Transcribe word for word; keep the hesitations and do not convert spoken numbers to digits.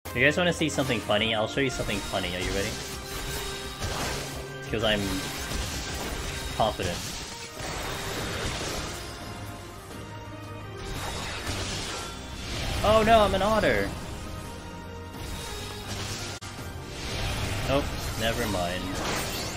You guys want to see something funny? I'll show you something funny. Are you ready? Because I'm confident. Oh no, I'm an otter! Oh, never mind.